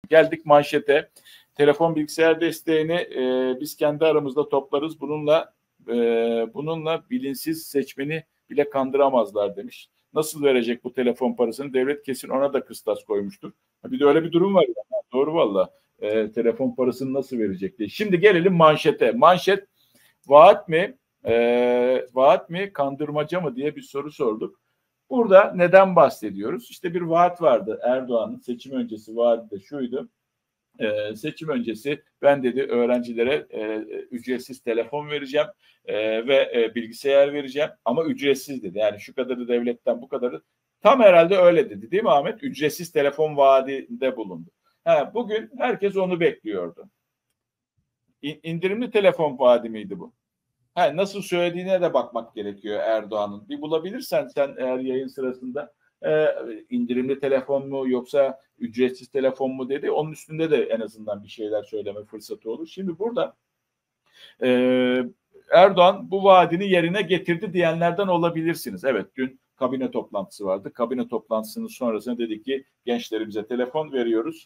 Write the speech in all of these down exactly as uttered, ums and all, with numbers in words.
Geldik manşete. Telefon bilgisayar desteğini e, biz kendi aramızda toplarız. Bununla e, bununla bilinçsiz seçmeni bile kandıramazlar demiş. Nasıl verecek bu telefon parasını? Devlet kesin ona da kıstas koymuştur. Bir de öyle bir durum var. Yani. Doğru valla. E, telefon parasını nasıl verecek diye. Şimdi gelelim manşete. Manşet vaat mi? E, vaat mi? Kandırmaca mı diye bir soru sorduk. Burada neden bahsediyoruz? İşte bir vaat vardı Erdoğan'ın seçim öncesi vaadi de şuydu. Ee, seçim öncesi ben dedi öğrencilere e, ücretsiz telefon vereceğim e, ve e, bilgisayar vereceğim ama ücretsiz dedi. Yani şu kadarı devletten bu kadarı tam herhalde öyle dedi değil mi Ahmet? Ücretsiz telefon vaadinde bulundu. Ha, bugün herkes onu bekliyordu. İ, indirimli telefon vaadi miydi bu? Ha, nasıl söylediğine de bakmak gerekiyor Erdoğan'ın. Bir bulabilirsen sen eğer yayın sırasında e, indirimli telefon mu yoksa ücretsiz telefon mu dedi. Onun üstünde de en azından bir şeyler söyleme fırsatı olur. Şimdi burada e, Erdoğan bu vaadini yerine getirdi diyenlerden olabilirsiniz. Evet, dün kabine toplantısı vardı. Kabine toplantısının sonrasında dedi ki gençlerimize telefon veriyoruz.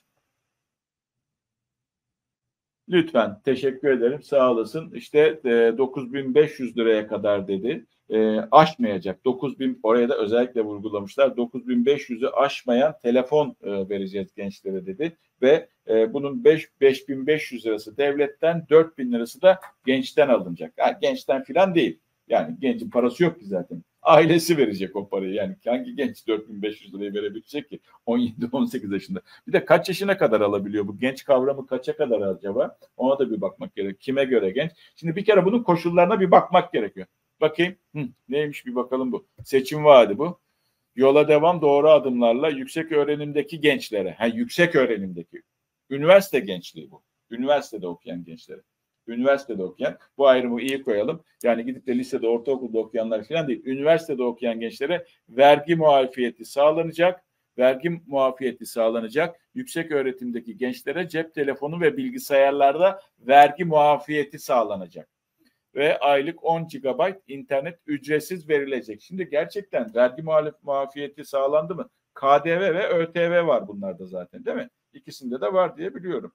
Lütfen, teşekkür ederim, sağ olasın. İşte e, dokuz bin beş yüz liraya kadar dedi. E, aşmayacak. dokuz bin oraya da özellikle vurgulamışlar. dokuz bin beş yüzü aşmayan telefon e, vereceğiz gençlere dedi. Ve e, bunun beş bin beş yüz lirası devletten, dört bin lirası da gençten alınacak. Yani gençten filan değil. Yani gencin parası yok ki zaten. Ailesi verecek o parayı. Yani hangi genç dört bin beş yüz lirayı verebilecek ki? on yedi on sekiz yaşında. Bir de kaç yaşına kadar alabiliyor bu? Genç kavramı kaça kadar acaba? Ona da bir bakmak gerekiyor. Kime göre genç? Şimdi bir kere bunun koşullarına bir bakmak gerekiyor. Bakayım. Hı, neymiş bir bakalım bu. Seçim vaadi bu. Yola devam doğru adımlarla yüksek öğrenimdeki gençlere. Ha, yüksek öğrenimdeki. Üniversite gençliği bu. Üniversitede okuyan gençlere. Üniversitede okuyan, bu ayrımı iyi koyalım. Yani gidip de lisede, ortaokulda okuyanlar falan değil. Üniversitede okuyan gençlere vergi muafiyeti sağlanacak. Vergi muafiyeti sağlanacak. Yüksek öğretimdeki gençlere cep telefonu ve bilgisayarlarda vergi muafiyeti sağlanacak. Ve aylık on gigabayt internet ücretsiz verilecek. Şimdi gerçekten vergi muafiyeti sağlandı mı? K D V ve ÖTV var bunlarda zaten değil mi? İkisinde de var diye biliyorum.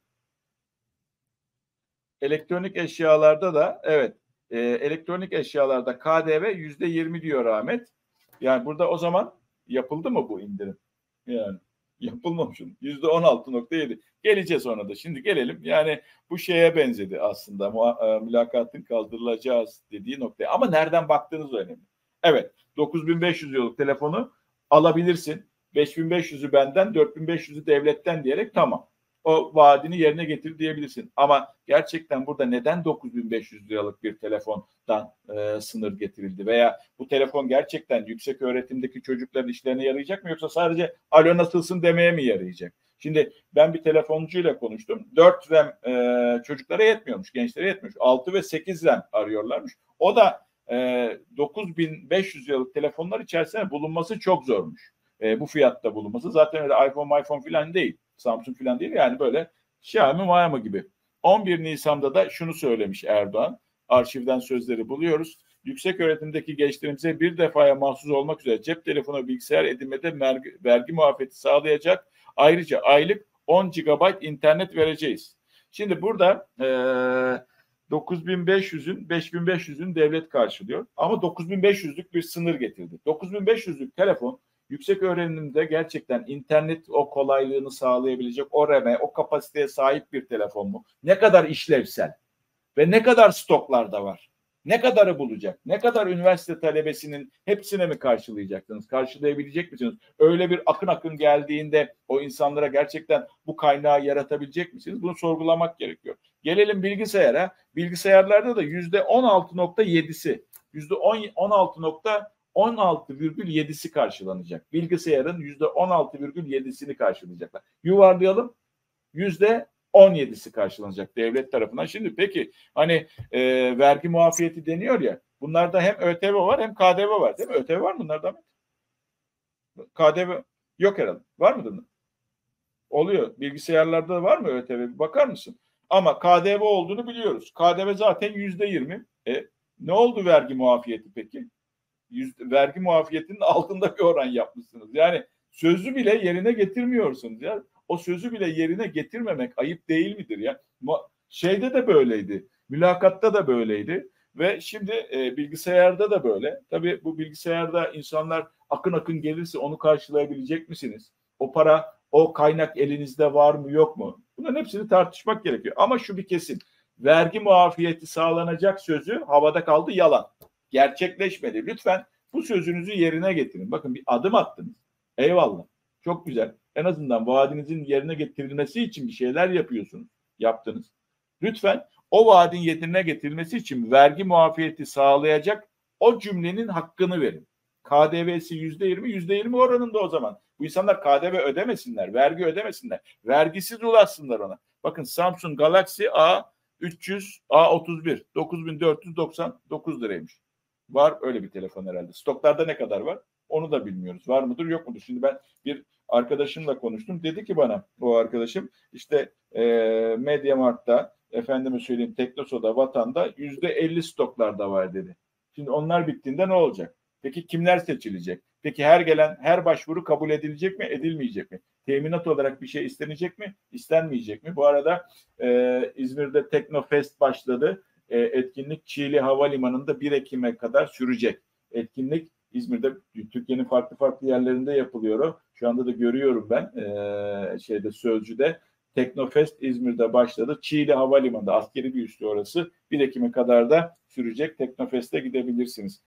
Elektronik eşyalarda da evet e, elektronik eşyalarda K D V yüzde yirmi diyor Ahmet. Yani burada o zaman yapıldı mı bu indirim? Yani yapılmamış. yüzde on altı nokta yedi. Geleceğiz ona da. Şimdi gelelim. Yani bu şeye benzedi aslında. Mülakatın kaldırılacağı dediği noktaya. Ama nereden baktığınız önemli. Evet. dokuz bin beş yüz liralık telefonu alabilirsin. beş bin beş yüzü benden, dört bin beş yüzü devletten diyerek tamam. O vaadini yerine getir diyebilirsin. Ama gerçekten burada neden dokuz bin beş yüz liralık bir telefondan e, sınır getirildi? Veya bu telefon gerçekten yüksek öğretimdeki çocukların işlerine yarayacak mı? Yoksa sadece alo nasılsın demeye mi yarayacak? Şimdi ben bir telefoncuyla konuştum. dört RAM e, çocuklara yetmiyormuş, gençlere yetmiyormuş. altı ve sekiz RAM arıyorlarmış. O da e, dokuz bin beş yüz liralık telefonlar içerisinde bulunması çok zormuş. E, bu fiyatta bulunması. Zaten öyle iPhone, iPhone falan değil. Samsung falan değil. Yani böyle Xiaomi, Xiaomi gibi. on bir Nisan'da da şunu söylemiş Erdoğan. Arşivden sözleri buluyoruz. Yüksek öğretimdeki gençlerimize bir defaya mahsus olmak üzere cep telefonu, bilgisayar edinmede vergi, vergi muafiyeti sağlayacak. Ayrıca aylık on gigabayt internet vereceğiz. Şimdi burada e, dokuz bin beş yüzün beş bin beş yüzün devlet karşılıyor. Ama dokuz bin beş yüzlük bir sınır getirdi. dokuz bin beş yüzlük telefon yüksek öğrenimde gerçekten internet o kolaylığını sağlayabilecek, o RAM'e, o kapasiteye sahip bir telefon mu? Ne kadar işlevsel ve ne kadar stoklarda var? Ne kadarı bulacak? Ne kadar üniversite talebesinin hepsine mi karşılayacaksınız? Karşılayabilecek misiniz? Öyle bir akın akın geldiğinde o insanlara gerçekten bu kaynağı yaratabilecek misiniz? Bunu sorgulamak gerekiyor. Gelelim bilgisayara. Bilgisayarlarda da yüzde on altı nokta yedisi, yüzde on altı nokta on altı virgül yedisi karşılanacak. Bilgisayarın yüzde on altı virgül yedisini karşılayacaklar. Yuvarlayalım. Yüzde on yedisi karşılanacak devlet tarafından. Şimdi peki hani e, vergi muafiyeti deniyor ya, bunlarda hem ÖTV var hem K D V var değil mi? ÖTV var mı bunlarda mı? K D V yok herhalde. Var mı bunun? Oluyor. Bilgisayarlarda var mı ÖTV? Bakar mısın? Ama K D V olduğunu biliyoruz. K D V zaten yüzde yirmi. E, ne oldu vergi muafiyeti peki? Yüzde, vergi muafiyetinin altında bir oran yapmışsınız. Yani sözü bile yerine getirmiyorsunuz ya. o sözü bile yerine getirmemek ayıp değil midir ya? Şeyde de böyleydi. Mülakatta da böyleydi. Ve şimdi e, bilgisayarda da böyle. Tabii bu bilgisayarda insanlar akın akın gelirse onu karşılayabilecek misiniz? O para, o kaynak elinizde var mı yok mu? Bunların hepsini tartışmak gerekiyor. Ama şu bir kesin. Vergi muafiyeti sağlanacak sözü havada kaldı, yalan. Gerçekleşmedi. Lütfen bu sözünüzü yerine getirin. Bakın bir adım attınız. Eyvallah. Çok güzel. En azından vaadinizin yerine getirilmesi için bir şeyler yapıyorsunuz. Yaptınız. Lütfen o vaadin yerine getirilmesi için vergi muafiyeti sağlayacak o cümlenin hakkını verin. K D V'si yüzde yirmi, yüzde yirmi oranında o zaman. Bu insanlar K D V ödemesinler, vergi ödemesinler. Vergisiz ulaşsınlar ona. Bakın Samsung Galaxy A üç yüz, A otuz bir, dokuz bin dört yüz doksan dokuz liraymış. Var öyle bir telefon herhalde. Stoklarda ne kadar var? Onu da bilmiyoruz. Var mıdır yok mudur? Şimdi ben bir arkadaşımla konuştum. Dedi ki bana o arkadaşım işte e, MediaMarkt'ta, efendime söyleyeyim Teknosa'da, Vatan'da yüzde elli stoklarda var dedi. Şimdi onlar bittiğinde ne olacak? Peki kimler seçilecek? Peki her gelen, her başvuru kabul edilecek mi, edilmeyecek mi? Teminat olarak bir şey istenecek mi, istenmeyecek mi? Bu arada e, İzmir'de Teknofest başladı. E, etkinlik Çiğli Havalimanı'nda bir Ekim'e kadar sürecek. Etkinlik İzmir'de, Türkiye'nin farklı farklı yerlerinde yapılıyor o. Şu anda da görüyorum ben e, şeyde Sözcü'de. Teknofest İzmir'de başladı. Çiğli Havalimanı'nda, askeri bir üssü orası. bir Ekim'e kadar da sürecek. Teknofest'e gidebilirsiniz.